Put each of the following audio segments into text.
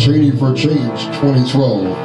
Training for Change 2012.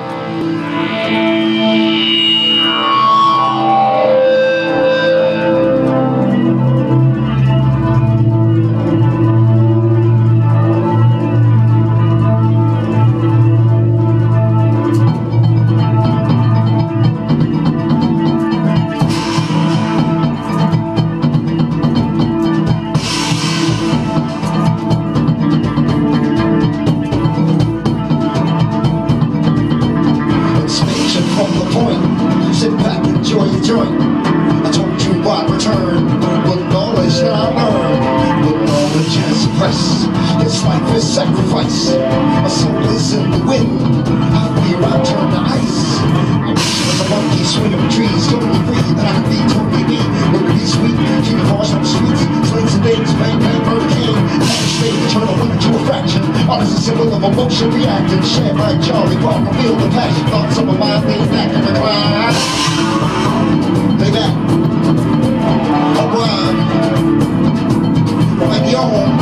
Sit back, enjoy your joint. I told you I'd return with knowledge that I learned, with knowledge and suppress. This life is sacrifice. My soul is in the wind. I fear I turn to ice. I wish I was a monkey swinging from trees, totally free, that I could be totally me. Would it be sweet? Keep cars on the streets, slings and dates, bang bang, murder king. State turn a winner to a fraction. Art is a symbol of emotion reacting. Shared by Charlie Parker, feel the passion. Thoughts of a mind laid back in the climb. Lay back. A rhyme. Like y'all.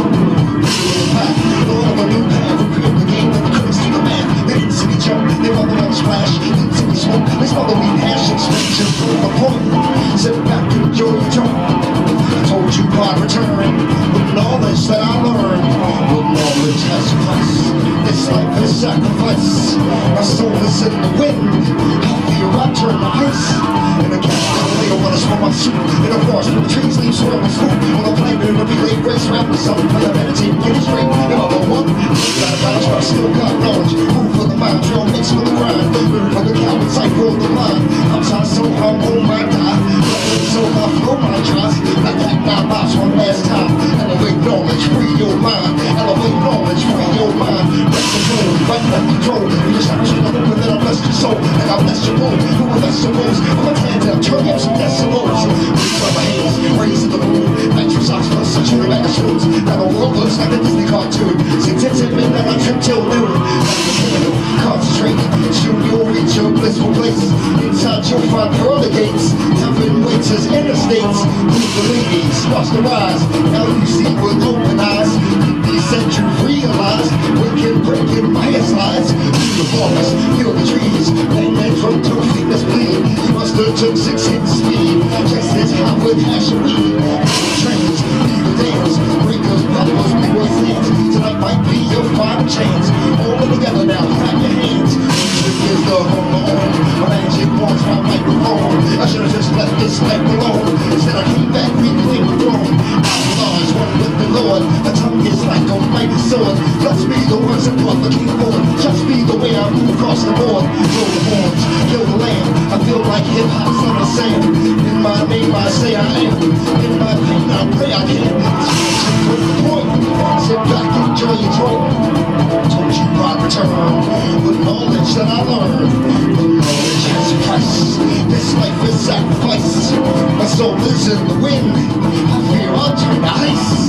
Lord of a new path. We create the game that the critics to the man. They didn't see me jump. They rather want to splash. They didn't see me smoke. They smell the weed hash. Expansion prove a point. Sit back and enjoy your joint. I told you I'd return with knowledge that I learned. With knowledge has price. This life is sacrifice. My soul is in the wind. I fear I turn to ice. In a cabin later when I smoke my soup. In a forest where the trees leave swirling swoop. When I'm playing in a relay race round the sun. When I meditate, get it straight. If I'm the one, got a balance, but I still got knowledge. Move for the mind, trail mix for the grind. Learn for the coward, sight for the line. I'm tired so hard, oh my God. So I flow my trust. Like that now box one last time. Elevate knowledge, free your mind. Elevate knowledge, free your mind. Rest control, right left control. You just have to know that I bless your soul. And I bless your mood. Who will bless your moves? I'm a hands up, turn up some decimals. Reach on my hands, raise to the moon. Nitro socks for such a back of shoes. Now the world looks like a Disney cartoon. 6 to 10 midnight, I trip till noon. Concentrate, soon you'll reach your blissful place. Inside you'll find pearly gates. Heaven waits as interstates. Move the ladies, watch the rise. Now you see with open eyes. They said you realize. Waking, breaking, bias lies. Through the forest, feel the trees. Bang from 2 feet, let's bleed. You must have took 6 hits speed. Just as hot with hash and weed. Trains, leave the dance. Breakers, bubbles, we will dance. Tonight might be your final chance. All together now, clap your hands. Music is the home on. My magic wants my microphone. I should have just left this life alone. Instead I came back, reclaim the throne. Outlaws, one with the Lord. The tongue is like a mighty sword. Bless me the words that brought the king forward. Just be the way I move across the board. Blow the horns, kill the lamb. I feel like hip-hop's on the sand. In my name I say I am. In my pain I pray I can. Expansion with the point. Sit back, enjoy your joint. Told you I'd return with knowledge that I learned. With knowledge has a price. This life is sacrifice. My soul is in the wind. I fear I'll turn to ice.